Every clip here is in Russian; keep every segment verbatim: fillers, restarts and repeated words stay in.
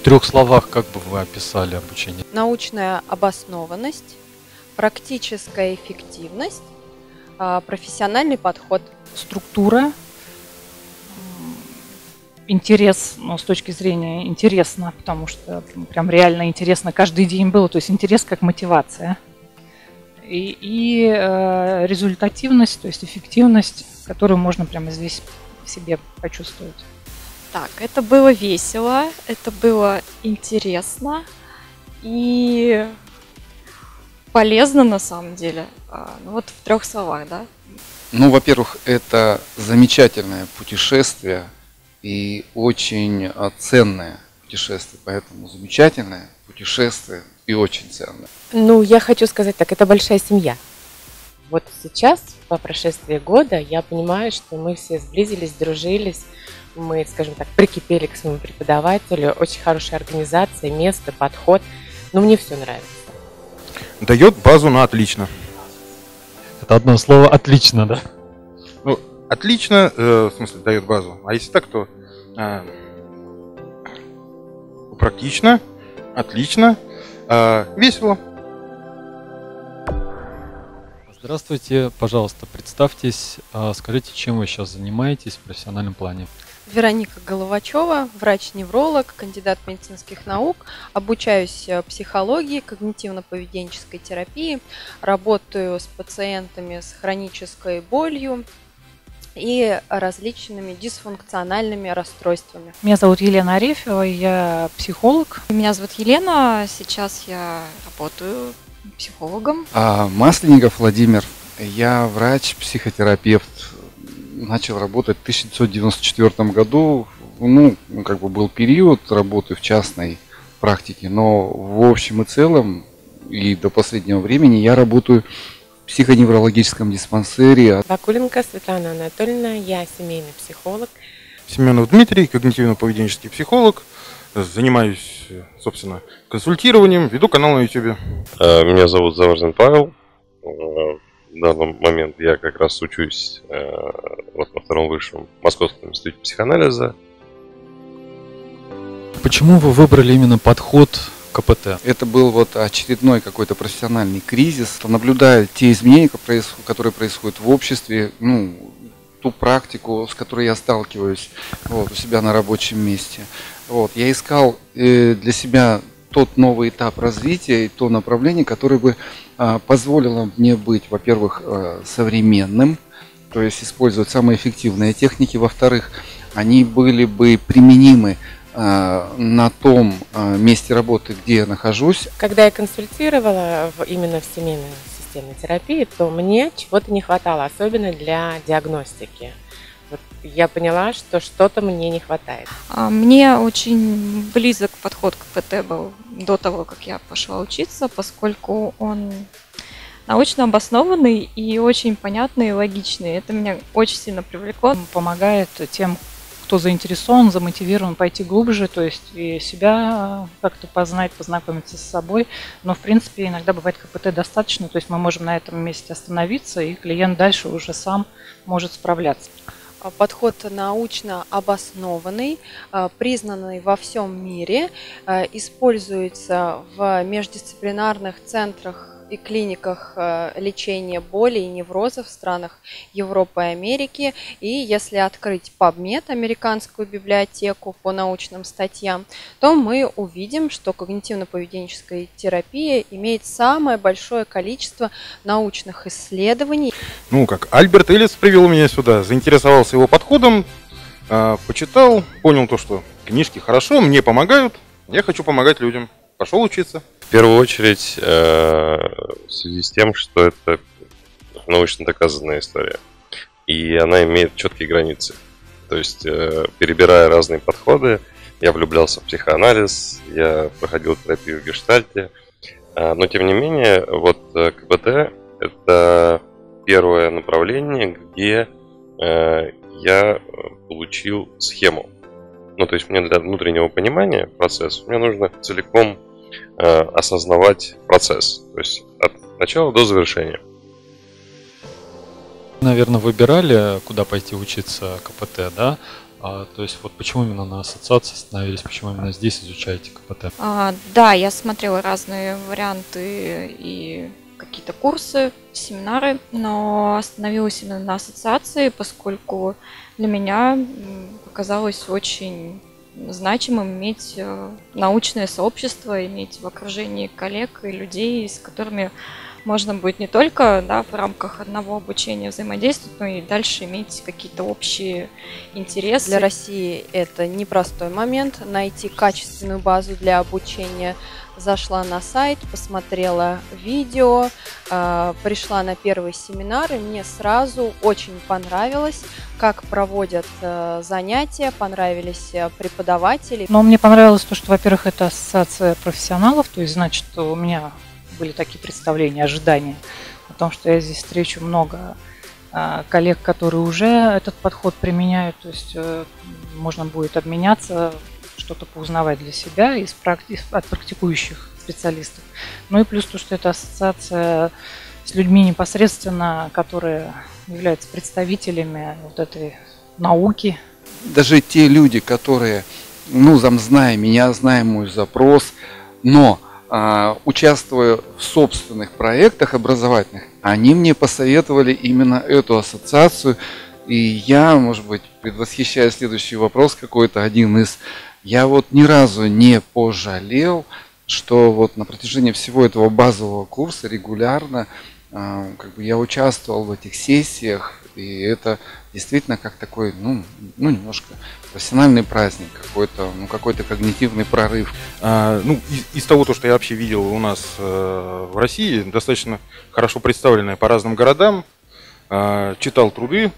трех словах как бы вы описали обучение? Научная обоснованность, практическая эффективность, а, профессиональный подход. Структура, интерес, ну, с точки зрения интересно, потому что прям реально интересно каждый день было, то есть интерес как мотивация. И, и э, результативность, то есть эффективность, которую можно прямо здесь в себе почувствовать. Так, это было весело, это было интересно и полезно на самом деле. Ну, вот в трех словах, да? Ну, во-первых, это замечательное путешествие и очень ценное путешествие, поэтому замечательное путешествие и очень ценное. Ну, я хочу сказать так, это большая семья. Вот сейчас, по прошествии года, я понимаю, что мы все сблизились, дружились, мы, скажем так, прикипели к своему преподавателю, очень хорошая организация, место, подход, но мне все нравится. Дает базу на отлично. Это одно слово «отлично», да? Ну, отлично, э, в смысле, дает базу. А если так, то э, практично, отлично, э, весело. Здравствуйте, пожалуйста, представьтесь, скажите, чем вы сейчас занимаетесь в профессиональном плане? Вероника Головачева, врач-невролог, кандидат медицинских наук, обучаюсь психологии, когнитивно-поведенческой терапии, работаю с пациентами с хронической болью и различными дисфункциональными расстройствами. Меня зовут Елена Арефьева, я психолог. Меня зовут Елена, сейчас я работаю психологом. А Масленников Владимир, я врач-психотерапевт. Начал работать в тысяча девятьсот девяносто четвёртом году. Ну, как бы был период работы в частной практике, но в общем и целом и до последнего времени я работаю в психоневрологическом диспансере. Вакуленко Светлана Анатольевна, я семейный психолог. Семенов Дмитрий, когнитивно-поведенческий психолог. Занимаюсь, собственно, консультированием, веду канал на ютубе. Меня зовут Заварзин Павел. В данный момент я как раз учусь э, вот на втором высшем Московском институте психоанализа. Почему вы выбрали именно подход ка пэ тэ? Это был вот очередной какой-то профессиональный кризис. Наблюдая те изменения, которые происходят в обществе, ну, ту практику, с которой я сталкиваюсь вот, у себя на рабочем месте. Вот, я искал э, для себя тот новый этап развития и то направление, которое бы а, позволило мне быть, во-первых, а, современным, то есть использовать самые эффективные техники, во-вторых, они были бы применимы а, на том а, месте работы, где я нахожусь. Когда я консультировала в, именно в семейной системной терапии, то мне чего-то не хватало, особенно для диагностики. Вот я поняла, что что-то мне не хватает. Мне очень близок подход к ка пэ тэ был до того, как я пошла учиться, поскольку он научно обоснованный и очень понятный и логичный. Это меня очень сильно привлекло. Он помогает тем, кто заинтересован, замотивирован пойти глубже, то есть и себя как-то познать, познакомиться с собой. Но, в принципе, иногда бывает ка пэ тэ достаточно, то есть мы можем на этом месте остановиться, и клиент дальше уже сам может справляться. Подход научно обоснованный, признанный во всем мире, используется в междисциплинарных центрах и клиниках лечения боли и неврозов в странах Европы и Америки. И если открыть PubMed, американскую библиотеку по научным статьям, то мы увидим, что когнитивно-поведенческая терапия имеет самое большое количество научных исследований. Ну, как Альберт Эллис привел меня сюда, заинтересовался его подходом, почитал, понял то, что книжки хорошо, мне помогают, я хочу помогать людям. Пошел учиться. В первую очередь, э, в связи с тем, что это научно доказанная история. И она имеет четкие границы. То есть, э, перебирая разные подходы, я влюблялся в психоанализ, я проходил терапию в гештальте. Э, но, тем не менее, вот ка пэ тэ – это первое направление, где э, я получил схему. Ну, то есть, мне для внутреннего понимания процесса, мне нужно целиком осознавать процесс, то есть от начала до завершения. Наверное, выбирали, куда пойти учиться ка пэ тэ, да? А, то есть вот почему именно на ассоциации остановились, почему именно здесь изучаете КПТ? А, да, я смотрела разные варианты и какие-то курсы, семинары, но остановилась именно на ассоциации, поскольку для меня показалось очень значимым иметь научное сообщество, иметь в окружении коллег и людей, с которыми можно будет не только, да, в рамках одного обучения взаимодействовать, но и дальше иметь какие-то общие интересы. Для России это непростой момент найти качественную базу для обучения. Зашла на сайт, посмотрела видео, э, пришла на первый семинар, и мне сразу очень понравилось, как проводят э, занятия, понравились преподаватели. Но мне понравилось то, что, во-первых, это ассоциация профессионалов, то есть, значит, у меня были такие представления, ожидания о том, что я здесь встречу много э, коллег, которые уже этот подход применяют, то есть э, можно будет обменяться, что-то поузнавать для себя из практи- от практикующих специалистов. Ну и плюс то, что это ассоциация с людьми непосредственно, которые являются представителями вот этой науки. Даже те люди, которые, ну, там, зная меня, зная мой запрос, но а, участвуя в собственных проектах образовательных, они мне посоветовали именно эту ассоциацию. И я, может быть, предвосхищая следующий вопрос какой-то, один из, я вот ни разу не пожалел, что вот на протяжении всего этого базового курса регулярно э, как бы я участвовал в этих сессиях, и это действительно как такой, ну, ну немножко профессиональный праздник, какой-то, ну, какой-то когнитивный прорыв. А, ну, из, из того, то, что я вообще видел у нас э, в России, достаточно хорошо представленная по разным городам. Читал труды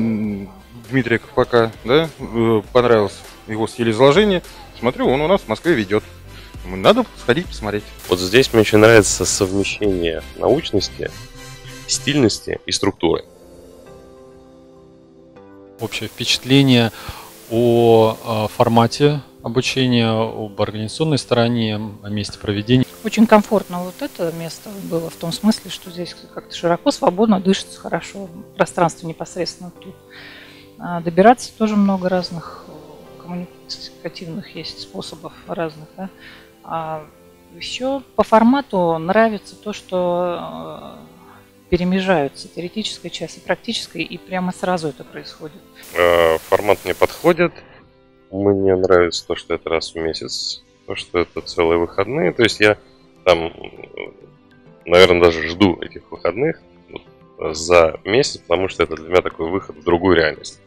Дмитрия Ковпака, да, понравился его стиль изложения. Смотрю, он у нас в Москве ведет. Надо сходить посмотреть. Вот здесь мне очень нравится совмещение научности, стильности и структуры. Общее впечатление о, о формате обучения, об организационной стороне, о месте проведения. Очень комфортно вот это место было в том смысле, что здесь как-то широко, свободно, дышится хорошо, пространство непосредственно тут. А добираться тоже много разных коммуникативных есть способов разных. Да? А еще по формату нравится то, что перемежаются теоретическая часть и практическая, и прямо сразу это происходит. Формат мне подходит. Мне нравится то, что это раз в месяц, то, что это целые выходные. То есть я там, наверное, даже жду этих выходных за месяц, потому что это для меня такой выход в другую реальность.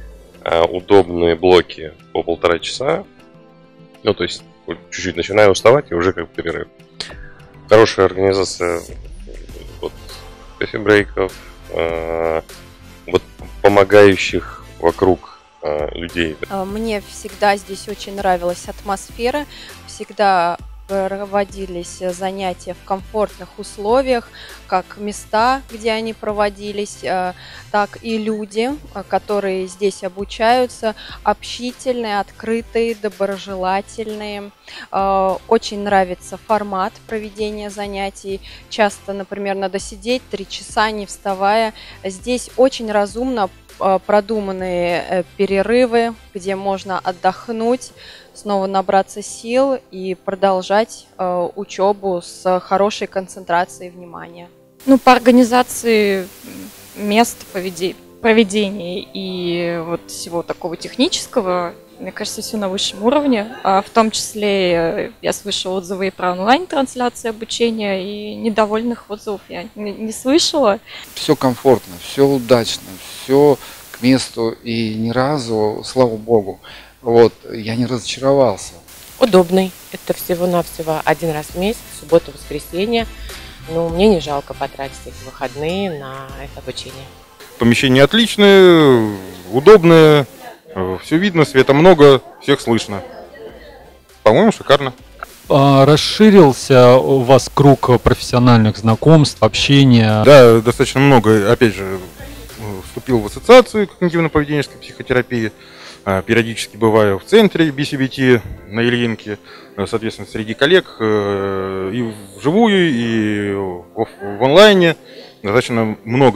А удобные блоки по полтора часа, ну, то есть чуть-чуть начинаю уставать и уже как перерыв. Хорошая организация вот, кофе-брейков, э, вот, помогающих вокруг людей. Мне всегда здесь очень нравилась атмосфера, всегда проводились занятия в комфортных условиях, как места, где они проводились, так и люди, которые здесь обучаются, общительные, открытые, доброжелательные. Очень нравится формат проведения занятий. Часто, например, надо сидеть три часа, не вставая. Здесь очень разумно продуманные перерывы, где можно отдохнуть, снова набраться сил и продолжать э, учебу с хорошей концентрацией внимания. Ну, по организации мест проведения и вот всего такого технического, мне кажется, все на высшем уровне. А в том числе я слышала отзывы и про онлайн-трансляции обучения, и недовольных отзывов я не, не слышала. Все комфортно, все удачно, все к месту, и ни разу, слава богу, вот, я не разочаровался. Удобный. Это всего-навсего один раз в месяц, суббота, воскресенье. Ну, мне не жалко потратить эти выходные на это обучение. Помещение отличное, удобное, все видно, света много, всех слышно. По-моему, шикарно. А расширился у вас круг профессиональных знакомств, общения? Да, достаточно много, опять же, вступил в ассоциацию когнитивно-поведенческой психотерапии. Периодически бываю в центре би си би ти на Ильинке, соответственно, среди коллег и вживую, и в онлайне. Достаточно много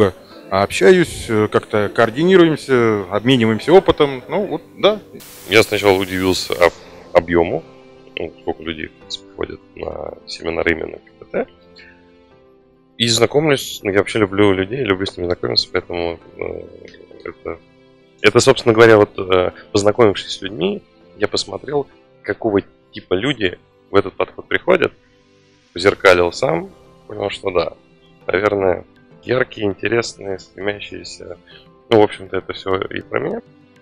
общаюсь, как-то координируемся, обмениваемся опытом. Ну вот, да. Я сначала удивился об объему, ну, сколько людей, в принципе, ходят на семинары именно КПТ. И знакомлюсь, ну, я вообще люблю людей, люблю с ними знакомиться, поэтому э, это, это, собственно говоря, вот э, познакомившись с людьми, я посмотрел, какого типа люди в этот подход приходят, позеркалил сам, понял, что да, наверное, яркие, интересные, стремящиеся, ну, в общем-то, это все и про меня.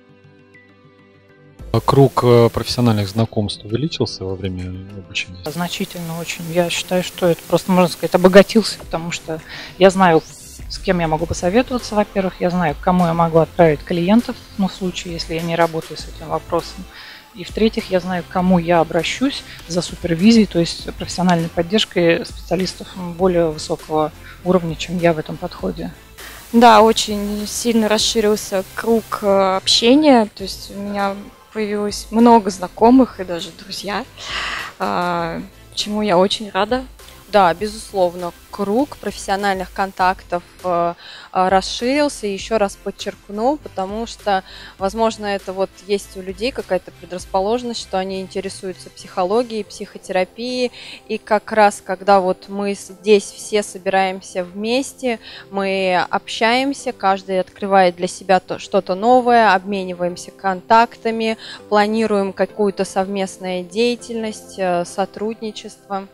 Круг э, профессиональных знакомств увеличился во время обучения? Значительно очень. Я считаю, что это просто, можно сказать, обогатился, потому что я знаю, с кем я могу посоветоваться, во-первых, я знаю, к кому я могу отправить клиентов, ну, в случае, если я не работаю с этим вопросом. И в-третьих, я знаю, к кому я обращусь за супервизией, то есть профессиональной поддержкой специалистов более высокого уровня, чем я в этом подходе. Да, очень сильно расширился круг э, общения, то есть у меня появилось много знакомых и даже друзья, э, чему я очень рада. Да, безусловно, круг профессиональных контактов э, э, расширился, еще раз подчеркну, потому что, возможно, это вот есть у людей какая-то предрасположенность, что они интересуются психологией, психотерапией, и как раз, когда вот мы здесь все собираемся вместе, мы общаемся, каждый открывает для себя то, что-то новое, обмениваемся контактами, планируем какую-то совместную деятельность, э, сотрудничество.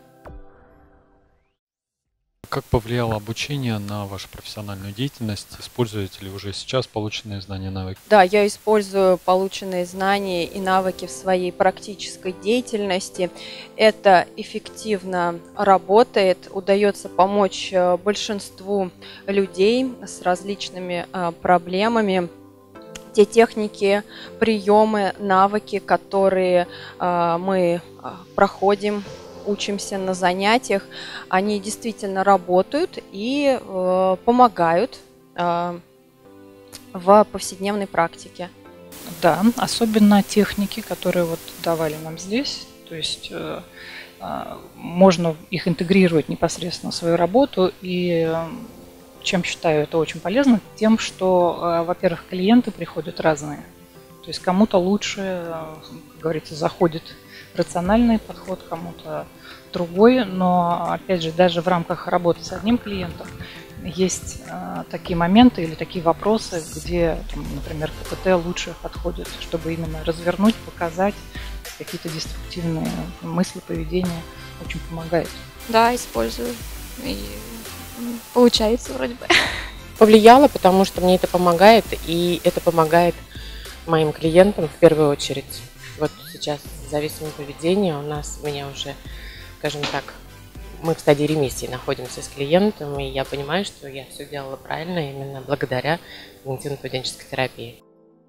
Как повлияло обучение на вашу профессиональную деятельность? Используете ли уже сейчас полученные знания и навыки? Да, я использую полученные знания и навыки в своей практической деятельности. Это эффективно работает, удается помочь большинству людей с различными проблемами. Те техники, приемы, навыки, которые мы проходим, учимся на занятиях, они действительно работают и э, помогают э, в повседневной практике. Да, особенно техники, которые вот давали нам здесь, то есть э, э, можно их интегрировать непосредственно в свою работу, и э, чем считаю это очень полезно, тем, что, э, во-первых, клиенты приходят разные, то есть кому-то лучше, э, как говорится, заходит рациональный подход, кому-то другой, но, опять же, даже в рамках работы с одним клиентом есть э, такие моменты или такие вопросы, где, там, например, КПТ лучше подходит, чтобы именно развернуть, показать какие-то деструктивные мысли, поведения, очень помогает. Да, использую, и получается вроде бы. Повлияло, потому что мне это помогает, и это помогает моим клиентам в первую очередь. Вот сейчас зависимое поведение у нас, у меня уже, скажем так, мы в стадии ремиссии находимся с клиентом, и я понимаю, что я все делала правильно именно благодаря когнитивно-поведенческой терапии.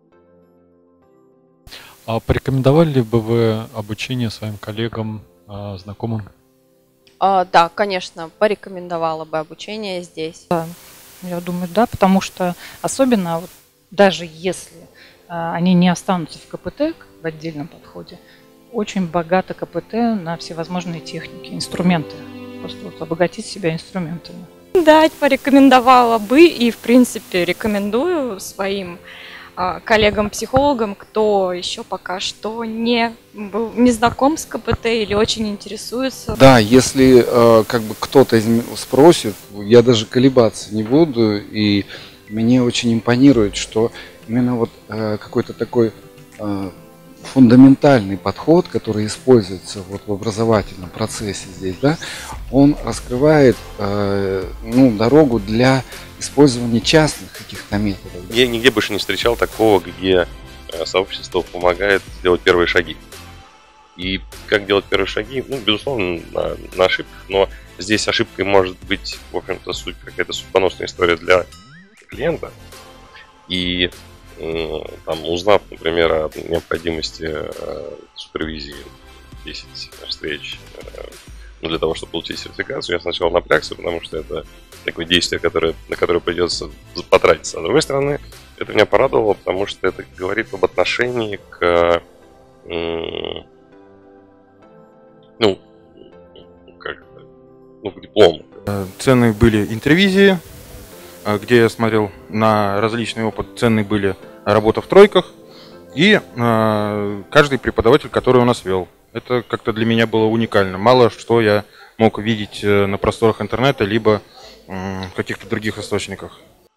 А порекомендовали ли бы вы обучение своим коллегам, знакомым? А, да, конечно, порекомендовала бы обучение здесь. Да, я думаю, да, потому что особенно вот, даже если а, они не останутся в КПТ в отдельном подходе, очень богато КПТ на всевозможные техники, инструменты. Просто вот обогатить себя инструментами. Да, порекомендовала бы и, в принципе, рекомендую своим а, коллегам-психологам, кто еще пока что не был не знаком с КПТ или очень интересуется. Да, если э, как бы кто-то из м- спросит, я даже колебаться не буду, и мне очень импонирует, что именно вот э, какой-то такой э, фундаментальный подход, который используется вот в образовательном процессе здесь, да, он раскрывает э, ну, дорогу для использования частных каких-то методов. Я нигде больше не встречал такого, где сообщество помогает сделать первые шаги. И как делать первые шаги? Ну, безусловно, на, на ошибках, но здесь ошибкой может быть, в общем-то, суть, какая-то судьбоносная история для клиента. И там, узнав, например, о необходимости э, супервизии десять встреч э, ну, для того, чтобы получить сертификацию, я сначала напрягся, потому что это такое действие, которое, на которое придется потратиться. А с другой стороны, это меня порадовало, потому что это говорит об отношении к э, ну, как ну, к диплому. Ценные были интервизии, э, где я смотрел на различный опыт, ценные были работа в тройках и э, каждый преподаватель, который у нас вел. Это как-то для меня было уникально. Мало что я мог видеть на просторах интернета, либо э, в каких-то других источниках.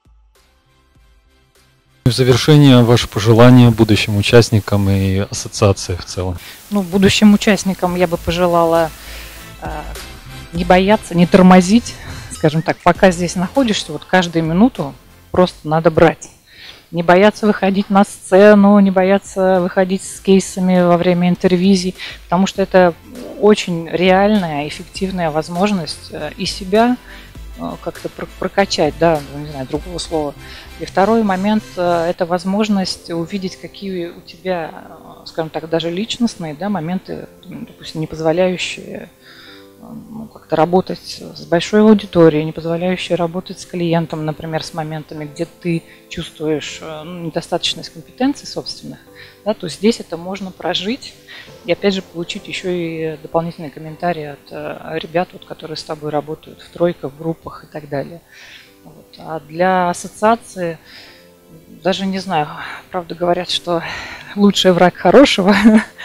В завершение ваши пожелания будущим участникам и ассоциации в целом. Ну, будущим участникам я бы пожелала э, не бояться, не тормозить, скажем так, пока здесь находишься, вот каждую минуту просто надо брать. Не бояться выходить на сцену, не бояться выходить с кейсами во время интервизий, потому что это очень реальная, эффективная возможность и себя как-то прокачать, да, не знаю, другого слова. И второй момент – это возможность увидеть, какие у тебя, скажем так, даже личностные, да, моменты, допустим, не позволяющие ну, как-то работать с большой аудиторией, не позволяющие работать с клиентом, например, с моментами, где ты чувствуешь ну, недостаточность компетенций собственных, да, то здесь это можно прожить и, опять же, получить еще и дополнительные комментарии от э, ребят, вот, которые с тобой работают в тройках, в группах и так далее. Вот. А для ассоциации, даже не знаю, правда говорят, что лучший враг хорошего,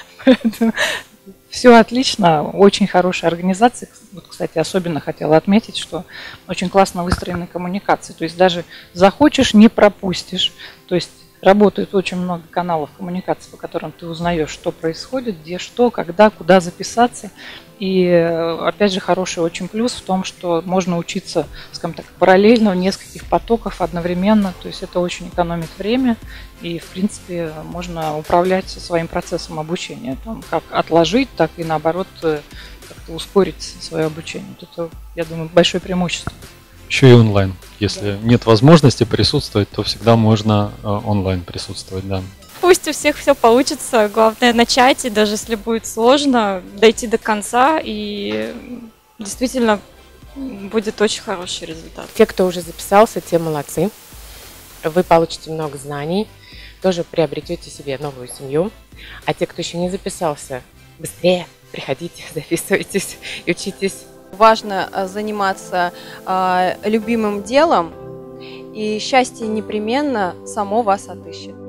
все отлично, очень хорошая организация. Вот, кстати, особенно хотела отметить, что очень классно выстроены коммуникации. То есть даже захочешь, не пропустишь. То есть работает очень много каналов коммуникации, по которым ты узнаешь, что происходит, где что, когда, куда записаться. И опять же хороший очень плюс в том, что можно учиться, скажем так, параллельно в нескольких потоках одновременно. То есть это очень экономит время и, в принципе, можно управлять своим процессом обучения. Там, как отложить, так и наоборот как-то ускорить свое обучение. Это, я думаю, большое преимущество. Еще и онлайн. Если да. нет возможности присутствовать, то всегда можно онлайн присутствовать, да. Пусть у всех все получится, главное начать, и даже если будет сложно, дойти до конца, и действительно будет очень хороший результат. Те, кто уже записался, те молодцы. Вы получите много знаний, тоже приобретете себе новую семью. А те, кто еще не записался, быстрее приходите, записывайтесь и учитесь. Важно заниматься э, любимым делом, и счастье непременно само вас отыщет.